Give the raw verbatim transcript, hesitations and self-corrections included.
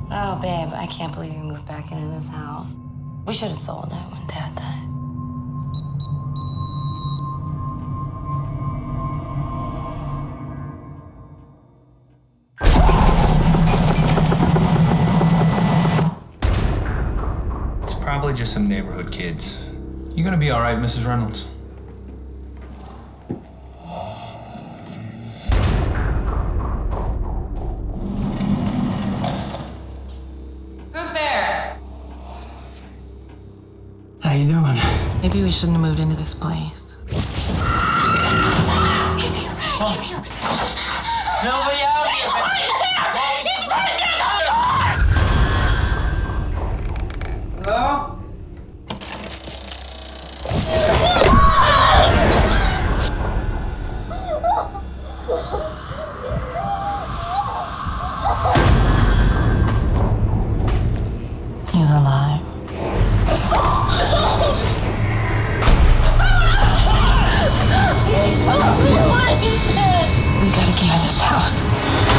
Oh, babe, I can't believe you moved back into this house. We should have sold it when Dad died. It's probably just some neighborhood kids. You gonna be all right, Missus Reynolds? Who's there? How you doing? Maybe we shouldn't have moved into this place. He's here. He's here. Nobody out here. He's right there. He's right there at the door. Hello? He's alive. We gotta get out of this house.